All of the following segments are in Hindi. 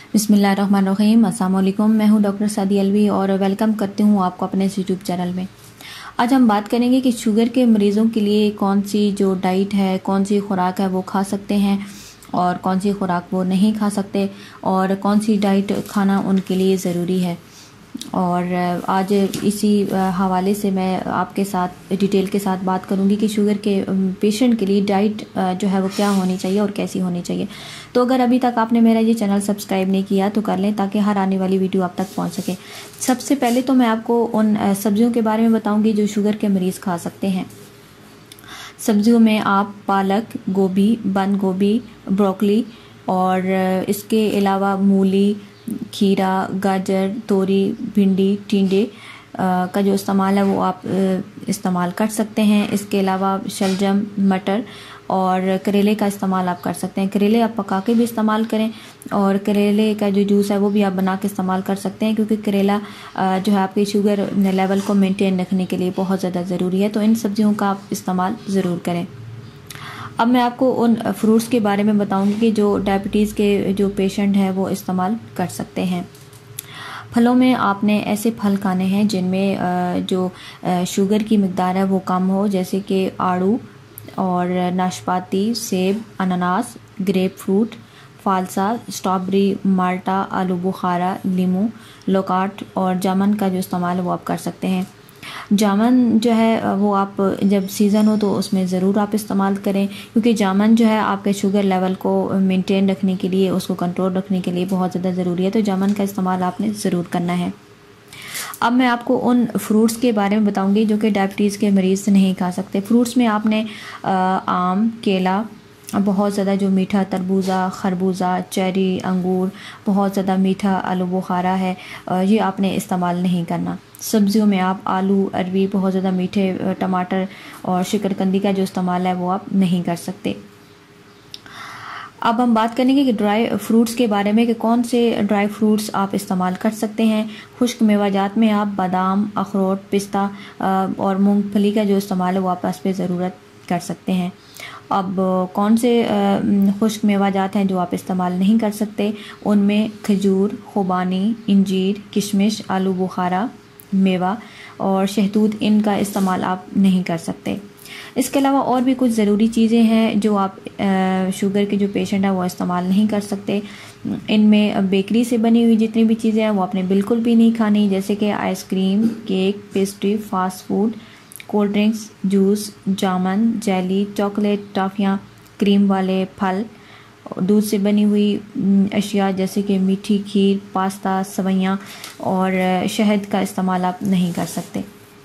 बिस्मिल्लाहिर्रहमानिर्रहीम। अस्सलाम वालेकुम। मैं हूं डॉक्टर सादी अलवी और वेलकम करती हूं आपको अपने इस यूट्यूब चैनल में। आज हम बात करेंगे कि शुगर के मरीज़ों के लिए कौन सी जो डाइट है, कौन सी खुराक है वो खा सकते हैं और कौन सी खुराक वो नहीं खा सकते और कौन सी डाइट खाना उनके लिए ज़रूरी है। और आज इसी हवाले से मैं आपके साथ डिटेल के साथ बात करूंगी कि शुगर के पेशेंट के लिए डाइट जो है वो क्या होनी चाहिए और कैसी होनी चाहिए। तो अगर अभी तक आपने मेरा ये चैनल सब्सक्राइब नहीं किया तो कर लें ताकि हर आने वाली वीडियो आप तक पहुंच सके। सबसे पहले तो मैं आपको उन सब्जियों के बारे में बताऊंगी जो शुगर के मरीज़ खा सकते हैं। सब्जियों में आप पालक, गोभी, बंद गोभी, ब्रोकली और इसके अलावा मूली, खीरा, गाजर, तोरी, भिंडी, टिंडे का जो इस्तेमाल है वो आप इस्तेमाल कर सकते हैं। इसके अलावा शलजम, मटर और करेले का इस्तेमाल आप कर सकते हैं। करेले आप पका के भी इस्तेमाल करें और करेले का जो जूस है वो भी आप बना के इस्तेमाल कर सकते हैं, क्योंकि करेला जो है आपके शुगर लेवल को मेंटेन रखने के लिए बहुत ज़्यादा ज़रूरी है। तो इन सब्जियों का आप इस्तेमाल ज़रूर करें। अब मैं आपको उन फ्रूट्स के बारे में बताऊंगी कि जो डायबिटीज़ के जो पेशेंट हैं वो इस्तेमाल कर सकते हैं। फलों में आपने ऐसे फल खाने हैं जिनमें जो शुगर की मिकदार है वो कम हो, जैसे कि आड़ू और नाशपाती, सेब, अनानास, ग्रेप फ्रूट, फालसा, स्ट्रॉबेरी, माल्टा, आलू बुखारा, लीमू, लोकाट और जामुन का जो इस्तेमाल है वो आप कर सकते हैं। जामुन जो है वो आप जब सीज़न हो तो उसमें ज़रूर आप इस्तेमाल करें, क्योंकि जामुन जो है आपके शुगर लेवल को मेंटेन रखने के लिए, उसको कंट्रोल रखने के लिए बहुत ज़्यादा ज़रूरी है। तो जामुन का इस्तेमाल आपने ज़रूर करना है। अब मैं आपको उन फ्रूट्स के बारे में बताऊंगी जो कि डायबिटीज़ के मरीज़ नहीं खा सकते। फ्रूट्स में आपने आम, केला, बहुत ज़्यादा जो मीठा तरबूजा, खरबूजा, चेरी, अंगूर, बहुत ज़्यादा मीठा आलू बुखारा है, ये आपने इस्तेमाल नहीं करना। सब्जियों में आप आलू, अरवी, बहुत ज़्यादा मीठे टमाटर और शिकरकंदी का जो इस्तेमाल है वो आप नहीं कर सकते। अब हम बात करेंगे कि ड्राई फ्रूट्स के बारे में कि कौन से ड्राई फ्रूट्स आप इस्तेमाल कर सकते हैं। खुश्क मेवाजात में आप बादाम, अखरोट, पिस्ता और मूंगफली का जो इस्तेमाल है वो आप इस पे ज़रूरत कर सकते हैं। अब कौन से खुश्क मेवाजात हैं जो आप इस्तेमाल नहीं कर सकते, उनमें खजूर, खुबानी, इंजीर, किशमिश, आलू बुखारा, मेवा और शहतूत, इनका इस्तेमाल आप नहीं कर सकते। इसके अलावा और भी कुछ ज़रूरी चीज़ें हैं जो आप शुगर के जो पेशेंट हैं वो इस्तेमाल नहीं कर सकते। इनमें बेकरी से बनी हुई जितनी भी चीज़ें हैं वो आपने बिल्कुल भी नहीं खानी, जैसे कि ice cream, cake, pastry, fast food, cold drinks, juice, जामुन, जेली, चॉकलेट, टॉफ़ियाँ, क्रीम वाले फल, दूध से बनी हुई अशिया जैसे कि मीठी खीर, पास्ता, सवैयाँ और शहद का इस्तेमाल आप नहीं कर सकते।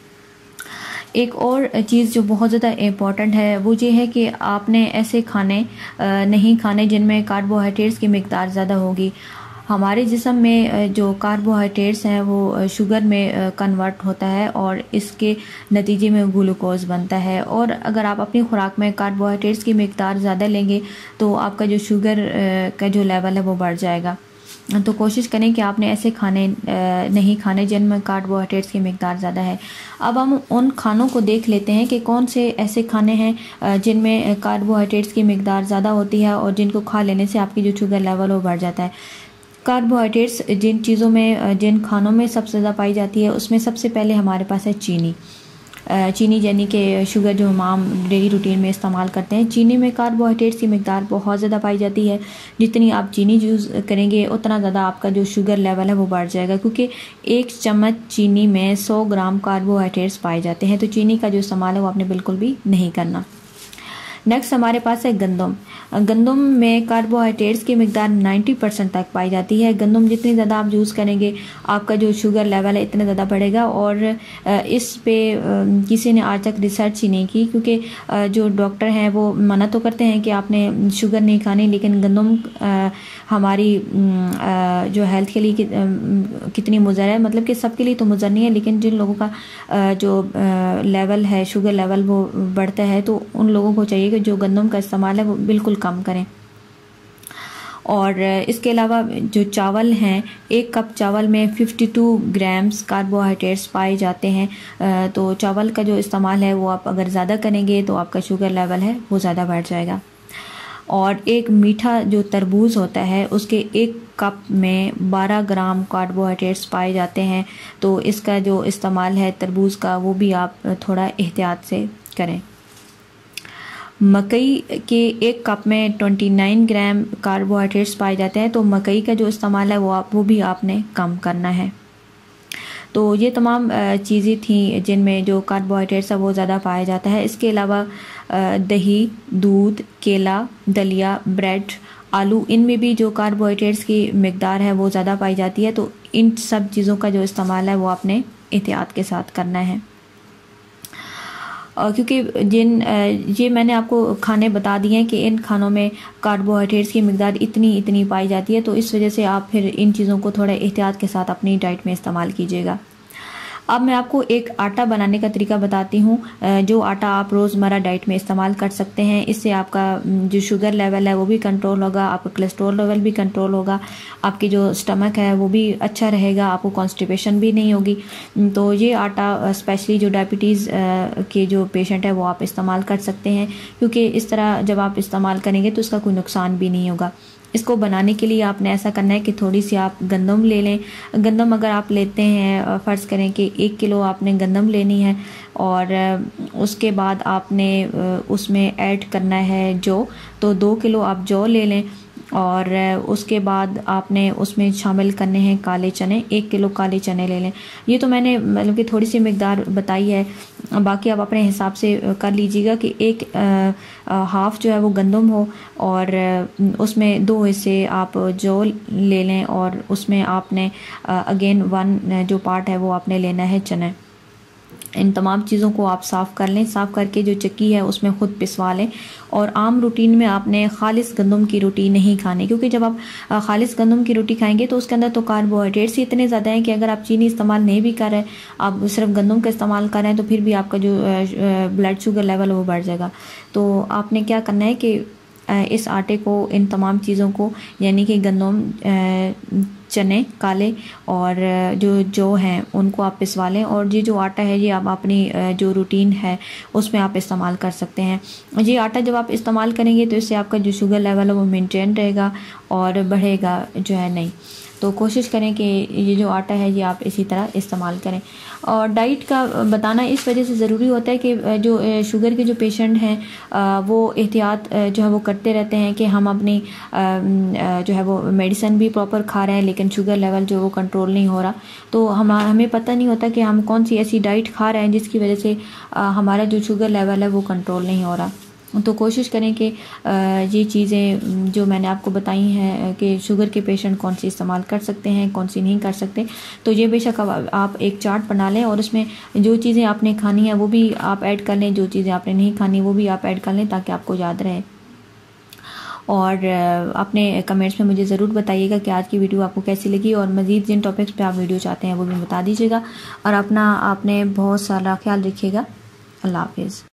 एक और चीज़ जो बहुत ज़्यादा इम्पॉर्टेंट है वो ये है कि आपने ऐसे खाने नहीं खाने जिनमें कार्बोहाइड्रेट्स की मिकदार ज़्यादा होगी। हमारे जिस्म में जो कार्बोहाइड्रेट्स हैं वो शुगर में कन्वर्ट होता है और इसके नतीजे में ग्लूकोज बनता है, और अगर आप अपनी खुराक में कार्बोहाइड्रेट्स की मिकदार ज़्यादा लेंगे तो आपका जो शुगर का जो लेवल है वो बढ़ जाएगा। तो कोशिश करें कि आपने ऐसे खाने नहीं खाने जिनमें कार्बोहाइड्रेट्स की मिकदार ज़्यादा है। अब हम उन खानों को देख लेते हैं कि कौन से ऐसे खाने हैं जिनमें कार्बोहाइड्रेट्स की मिकदार ज़्यादा होती है और जिनको खा लेने से आपकी जो शुगर लेवल वो बढ़ जाता है। कार्बोहाइड्रेट्स जिन चीज़ों में, जिन खानों में सबसे ज़्यादा पाई जाती है उसमें सबसे पहले हमारे पास है चीनी। चीनी यानी कि शुगर जो हम आम डेली रूटीन में इस्तेमाल करते हैं, चीनी में कार्बोहाइड्रेट्स की मिकदार बहुत ज़्यादा पाई जाती है। जितनी आप चीनी यूज़ करेंगे उतना ज़्यादा आपका जो शुगर लेवल है वो बढ़ जाएगा, क्योंकि 1 चम्मच चीनी में 100 ग्राम कार्बोहाइड्रेट्स पाए जाते हैं। तो चीनी का जो इस्तेमाल है वो आपने बिल्कुल भी नहीं करना। नेक्स्ट हमारे पास है गंदम। गंदम में कार्बोहाइड्रेट्स की मिकदार 90% तक पाई जाती है। गंदम जितनी ज़्यादा आप यूज़ करेंगे आपका जो शुगर लेवल है इतना ज़्यादा बढ़ेगा, और इस पे किसी ने आज तक रिसर्च ही नहीं की, क्योंकि जो डॉक्टर हैं वो मना तो करते हैं कि आपने शुगर नहीं खानी, लेकिन गंदम हमारी जो हेल्थ के लिए कितनी मुज़र है, मतलब कि सबके लिए तो मुज़र नहीं है, लेकिन जिन लोगों का जो लेवल है शुगर लेवल वो बढ़ता है तो उन लोगों को चाहिए कि जो गंदम का इस्तेमाल है वो बिल्कुल कम करें। और इसके अलावा जो चावल हैं, 1 कप चावल में 52 ग्राम्स कार्बोहाइड्रेट्स पाए जाते हैं। तो चावल का जो इस्तेमाल है वो आप अगर ज़्यादा करेंगे तो आपका शुगर लेवल है वो ज़्यादा बढ़ जाएगा। और एक मीठा जो तरबूज होता है उसके 1 कप में 12 ग्राम कार्बोहाइड्रेट्स पाए जाते हैं। तो इसका जो इस्तेमाल है तरबूज का वो भी आप थोड़ा एहतियात से करें। मकई के 1 कप में 29 ग्राम कार्बोहाइड्रेट्स पाए जाते हैं, तो मकई का जो इस्तेमाल है वो भी आपने कम करना है। तो ये तमाम चीज़ें थी जिनमें जो कार्बोहाइड्रेट्स है वो ज़्यादा पाया जाता है। इसके अलावा दही, दूध, केला, दलिया, ब्रेड, आलू, इनमें भी जो कार्बोहाइड्रेट्स की मिकदार है वो ज़्यादा पाई जाती है। तो इन सब चीज़ों का जो इस्तेमाल है वो आपने एहतियात के साथ करना है। क्योंकि ये मैंने आपको खाने बता दिए हैं कि इन खानों में कार्बोहाइड्रेट्स की मिकदार इतनी पाई जाती है, तो इस वजह से आप फिर इन चीज़ों को थोड़ा एहतियात के साथ अपनी डाइट में इस्तेमाल कीजिएगा। अब मैं आपको एक आटा बनाने का तरीका बताती हूँ, जो आटा आप रोज़मर्रा डाइट में इस्तेमाल कर सकते हैं। इससे आपका जो शुगर लेवल है वो भी कंट्रोल होगा, आपका कोलेस्ट्रॉल लेवल भी कंट्रोल होगा, आपकी जो स्टमक है वो भी अच्छा रहेगा, आपको कॉन्स्टिपेशन भी नहीं होगी। तो ये आटा स्पेशली जो डायबिटीज़ के जो पेशेंट है वो आप इस्तेमाल कर सकते हैं, क्योंकि इस तरह जब आप इस्तेमाल करेंगे तो इसका कोई नुकसान भी नहीं होगा। इसको बनाने के लिए आपने ऐसा करना है कि थोड़ी सी आप गंदम ले लें। गंदम अगर आप लेते हैं, फ़र्ज़ करें कि 1 किलो आपने गंदम लेनी है, और उसके बाद आपने उसमें ऐड करना है जौ, तो 2 किलो आप जौ ले लें। और उसके बाद आपने उसमें शामिल करने हैं काले चने, 1 किलो काले चने ले लें। ये तो मैंने मतलब कि थोड़ी सी मिकदार बताई है, बाकी आप अपने हिसाब से कर लीजिएगा कि एक हाफ़ जो है वो गंदम हो, और उसमें 2 हिस्से आप जौ ले लें, और उसमें आपने अगेन 1 जो पार्ट है वो आपने लेना है चने। इन तमाम चीज़ों को आप साफ़ कर लें, साफ़ करके जो चक्की है उसमें ख़ुद पिसवा लें। और आम रूटीन में आपने खालिस गंदम की रोटी नहीं खानी, क्योंकि जब आप खालिस गंदम की रोटी खाएंगे तो उसके अंदर तो कार्बोहाइड्रेट्स ही इतने ज़्यादा हैं कि अगर आप चीनी इस्तेमाल नहीं भी कर रहे हैं, आप सिर्फ गंदम का इस्तेमाल कर रहे हैं, तो फिर भी आपका जो ब्लड शुगर लेवल वो बढ़ जाएगा। तो आपने क्या करना है कि इस आटे को, इन तमाम चीज़ों को, यानी कि गंदम, चने काले और जो जौ हैं उनको आप पिसवा लें। और ये जो आटा है ये आप अपनी जो रूटीन है उसमें आप इस्तेमाल कर सकते हैं। ये आटा जब आप इस्तेमाल करेंगे तो इससे आपका जो शुगर लेवल है वो मेंटेन रहेगा और बढ़ेगा जो है नहीं। तो कोशिश करें कि ये जो आटा है ये आप इसी तरह इस्तेमाल करें। और डाइट का बताना इस वजह से ज़रूरी होता है कि जो शुगर के जो पेशेंट हैं वो एहतियात जो है वो करते रहते हैं कि हम अपनी जो है वो मेडिसिन भी प्रॉपर खा रहे हैं, लेकिन शुगर लेवल जो वो कंट्रोल नहीं हो रहा। तो हमें पता नहीं होता कि हम कौन सी ऐसी डाइट खा रहे हैं जिसकी वजह से हमारा जो शुगर लेवल है वो कंट्रोल नहीं हो रहा। तो कोशिश करें कि ये चीज़ें जो मैंने आपको बताई हैं कि शुगर के पेशेंट कौन सी इस्तेमाल कर सकते हैं, कौन सी नहीं कर सकते, तो ये बेशक आप एक चार्ट बना लें और उसमें जो चीज़ें आपने खानी है वो भी आप ऐड कर लें, जो चीज़ें आपने नहीं खानी वो भी आप ऐड कर लें, ताकि आपको याद रहे। और अपने कमेंट्स में मुझे ज़रूर बताइएगा कि आज की वीडियो आपको कैसी लगी, और मज़ीद जिन टॉपिक्स पे आप वीडियो चाहते हैं वो भी बता दीजिएगा। और आपने बहुत सारा ख्याल रखिएगा। अल्लाह हाफिज़।